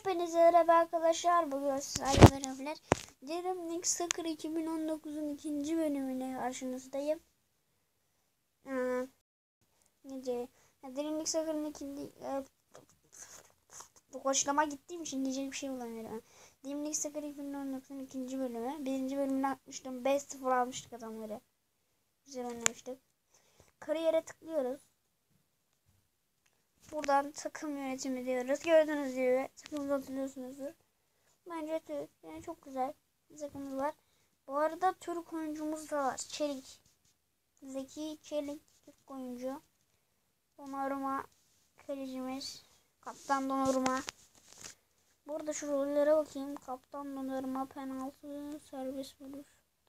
Hepinize merhaba arkadaşlar. Bugün sizlerle beraber Dream League Soccer 2019'un ikinci bölümüne karşınızdayım. Dream League Soccer'ın ikinci koçlama gittiğim için diyecek bir şey bulamıyorum. Dream League Soccer 2019'un ikinci bölümü. Birinci bölümünü atmıştım. 5-0 almıştık adamları. Güzel oynamıştık. Kariyere tıklıyoruz. Buradan takım yönetimi diyoruz. Gördüğünüz gibi takımımızı hatırlıyorsunuzdur. Bence Türk. Yani çok güzel bir takımımız var. Bu arada Türk oyuncumuz da var. Çelik. Zeki Çelik. Türk oyuncu. Donnarumma kalecimiz. Kaptan Donnarumma. Burada şu rollere bakayım. Kaptan Donnarumma, penaltı, serbest vuruş.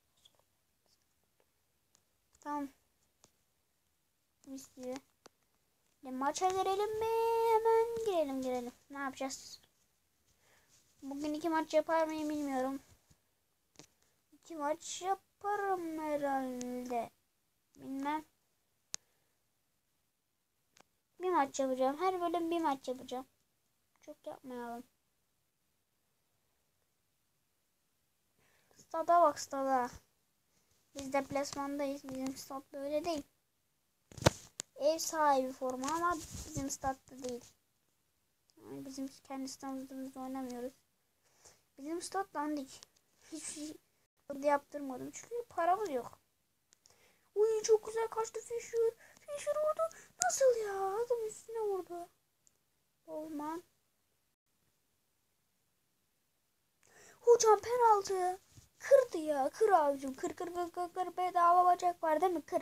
Tamam. Mis gibi. Maça girelim mi? Hemen girelim. Ne yapacağız? Bugün 2 maç yapar mıyım bilmiyorum. 2 maç yaparım herhalde. Bilmem. Bir maç yapacağım. Her bölüm bir maç yapacağım. Çok yapmayalım. Stada bak, stada. Biz deplasmandayız. Bizim stat böyle değil. Ev sahibi forma ama bizim statta değil. Yani bizim kendi stadımızda oynamıyoruz. Bizim stat dandik. Hiçbir şey yaptırmadım. Çünkü paramız yok. Uy, çok güzel kaçtı Fischer. Fischer vurdu. Nasıl ya? Adam üstüne vurdu. Olman. Hocam penaltı. Kırdı ya. Kır abicim. Kır. Bedava bacak var değil mi? Kır.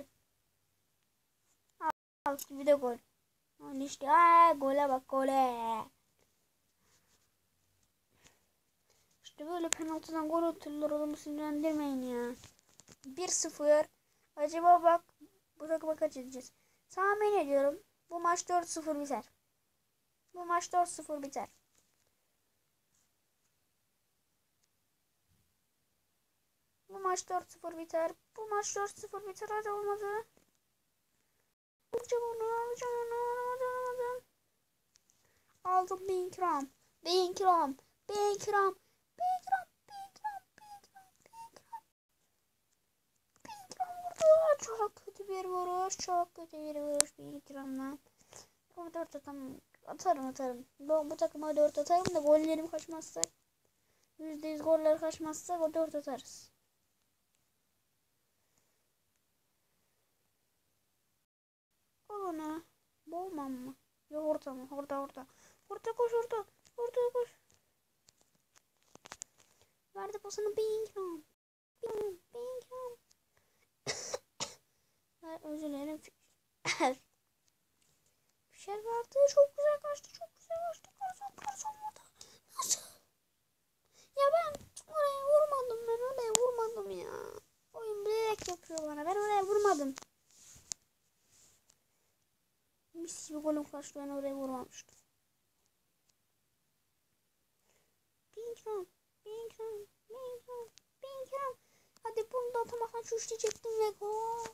Al bir de gol. Hani işte. Gole bak, gole. İşte böyle penaltıdan gol atırlar, adamı sinirlendirmeyin ya. 1-0. Acaba bak bu takıma kaç edeceğiz? Tahmin ediyorum bu maç 4-0 biter. Bu maç 4-0 biter. Bu maç 4-0 biter. Bu maç 4-0 biter. Hadi olmadı. Alacağım onu. Aldım Benkram. Çok kötü bir vuruş. Benkram'dan. Ama 4 atarım. Bu takıma 4 atarım da gollerim kaçmazsa, %100 goller kaçmazsa o 4 atarız. Ona Bolman mı? Ya orta mı? Orta. Orta koş. Verdi pasını Benkram. Özür dilerim. Fischer vardı. Çok güzel kaçtı. Karson vurdu. Nasıl? Ya ben oraya vurmadım ya. Oyun bilerek yapıyor bana. Ben oraya vurmadım. Mis gibi golüm kaçtı. Ben oraya vurmamıştım. Benkram. Hadi bunu da atamaktan şuş diyecektim ve gol.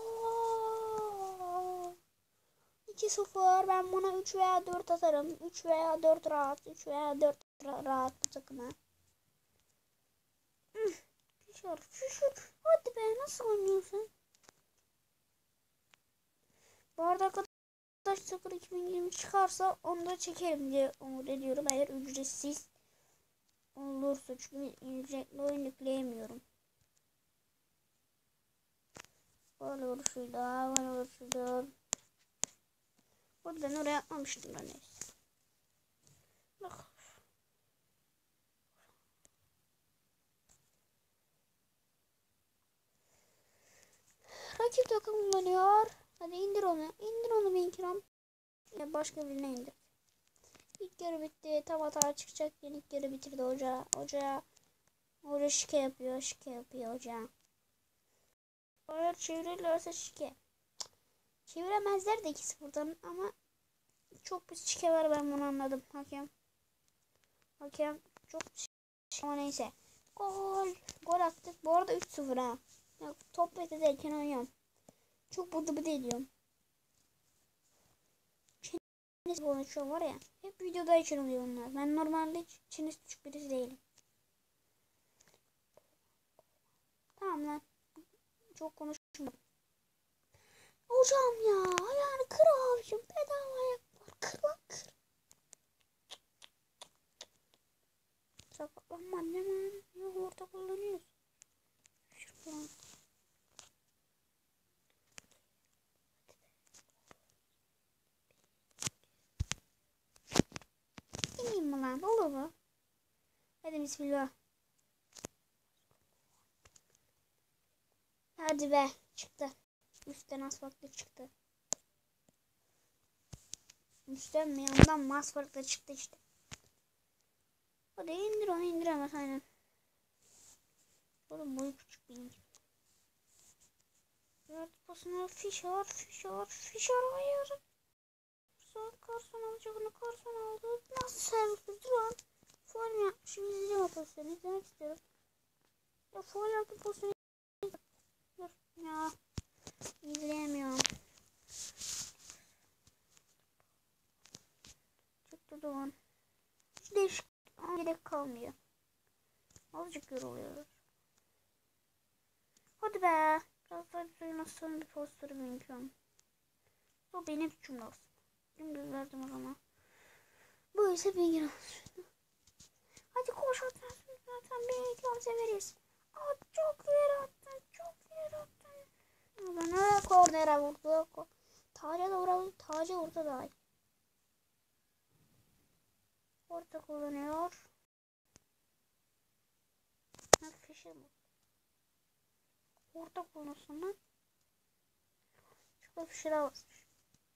2-0. Ben buna 3 veya 4 atarım. 3 veya 4 rahat. 3 veya 4 rahat bu takıma. Fischer. Hadi be, nasıl oynuyorsun? Bu arada arkadaşlar 2020 çıkarsa onu da çekerim diye umut ediyorum. Eğer ücretsiz olursa, çünkü ücretli oyun yükleyemiyorum. Böyle vuruşuydu. Buradan oraya atmamıştım ben, neyse. Bak. Rakip takım kullanıyor. Hadi indir onu Benkram. Başka birine indir. İlk yarı bitti. Tam hata çıkacak. İlk yarı bitirdi hoca. Hoca şike yapıyor hoca. Eğer çevirirlerse şike. Çeviremezler de 2-0'dan ama çok bir şike var, ben bunu anladım. Hakem çok ama neyse. Gol attık. Bu arada 3-0 ha. Ya, top ederken oynuyorum. Çok bıdı ediyorum. konuşuyor var ya. Hep videoda için oluyor bunlar. Ben normalde hiç Çiniz küçük birisi değilim. Tamam lan. Çok konuşma. Hocam ya. Yani kır abicim. Bedava ayak var. Kır lan kır. Sakatlanma annem. Yok orta kullanıyoruz. Şuradan. İneyim mi lan? Olur mu? Hadi bismillah. Hadi be. Çıktı. Üstten asfaltlı çıktı. Üstten mi yandan asfaltlı çıktı işte. Hadi indir onu indiremez aynen. Oğlum boyu küçük benim. Evet basına Fischer hayır. Karson alacak onu Karson aldı. Nasıl servis duran? Faul mu yapmışım izleyeceğim o pozisyonu izlemek istiyorum. Ya faul yaptım pozisyonu. Dur ya. İzleyemiyorum. Çıktı Doğan. Hiç değişik gerek kalmıyor. Azıcık yoruluyoruz. Hadi be. Biraz daha güzel nasıl bir posteri benziyorum. Bu benim suçum olsun. Dümdüz verdim o zaman. Bu ise benim olsun. Hadi koş atarsın zaten bir ikram severiz. Aa, çok ileri attın. Çok ileri attın. Ben öyle kornere vurdu. Taca da vuralım. Taca orta daha iyi. Orta kullanıyor. Fischer bu. Orta kullanıyorsun lan. Çok Fischer'a basmış.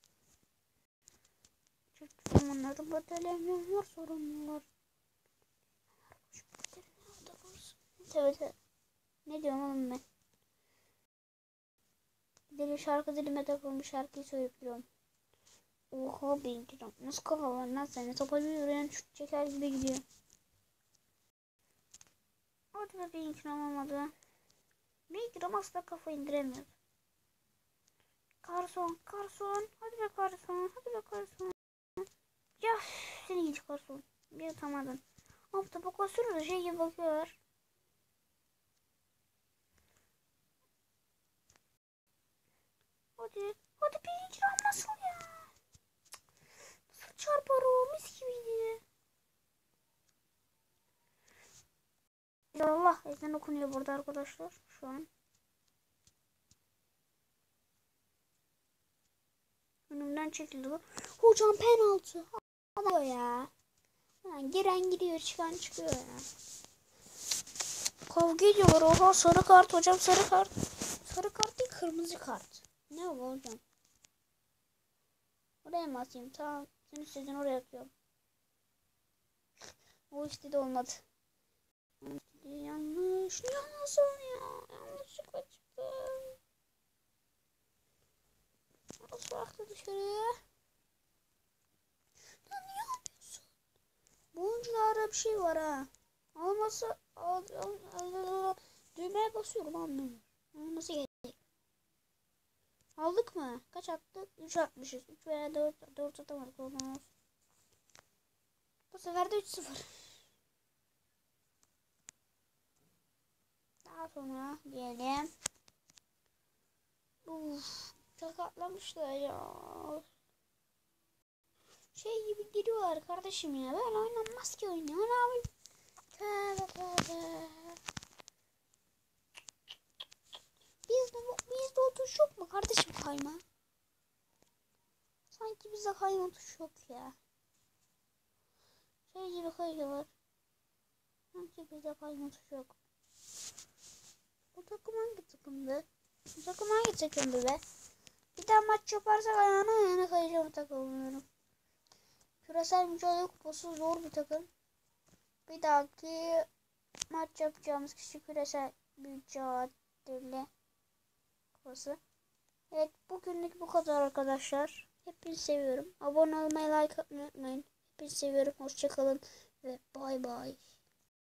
Çünkü onların batalyon var sorunlar. Evet. Ne diyorum oğlum ben? Deli şarkı dilime takılmış şarkıyı söyleyip duruyorum. Oha benim kiram. Nasıl kafa var lan seni? Topa bir yürüyen şut çeker gibi gidiyor. Hadi be benim kiram olmadı. Benim kiram asla kafa indiremiyor. Karson. Hadi be Karson. Ya seni hiç Karson. Bir atamadın. Hafta boka sürüyor şey gibi bakıyor. Hadi benim kiram nasıl ya? Nasıl çarpar o mis gibiydi. Allah ezan okunuyor burada arkadaşlar şu an. Önümden çekildi bu. Hocam penaltı. Alıyor ya. Yani giren giriyor çıkan çıkıyor ya. Kavga ediyorlar. Oha sarı kart hocam sarı kart. Sarı kart değil kırmızı kart. Ne o hocam? Oraya mı atayım? Tamam. Sen istediğin oraya atıyorum. O işte de olmadı. Yanlış. Yanlış ya. Yanlışlıkla çıktı. Nasıl baktı dışarıya? Lan niye yapıyorsun? Bu oyuncularda bir şey var ha. Olmasa düğmeye basıyorum anlamıyorum. Olması gerek. Aldık mı? Kaç attık? 3 atmışız. 3 veya 4 atamadık. Olmaz. Bu sefer de 3-0. Daha sonra diyelim. Uf, sakatlamışlar ya. Şey gibi giriyorlar kardeşim ya. Böyle oynanmaz ki oyun. Ne abi? Tövbe. Bizde o tuş yok mu kardeşim kayma? Sanki bizde kayma tuş yok ya. Şey gibi kayıyorlar. Sanki bizde kayma tuş yok. Bu takım hangi takımdı? Bu takım hangi takımdı be? Bir daha maç yaparsak ayağına kayacağım takımlarım. Küresel mücadele kupası zor bir takım. Bir dahaki maç yapacağımız kişi küresel mücadele kupası. Evet bugünlük bu kadar arkadaşlar. Hepinizi seviyorum. Abone olmayı, like atmayı unutmayın. Hepinizi seviyorum. Hoşçakalın ve bay bay.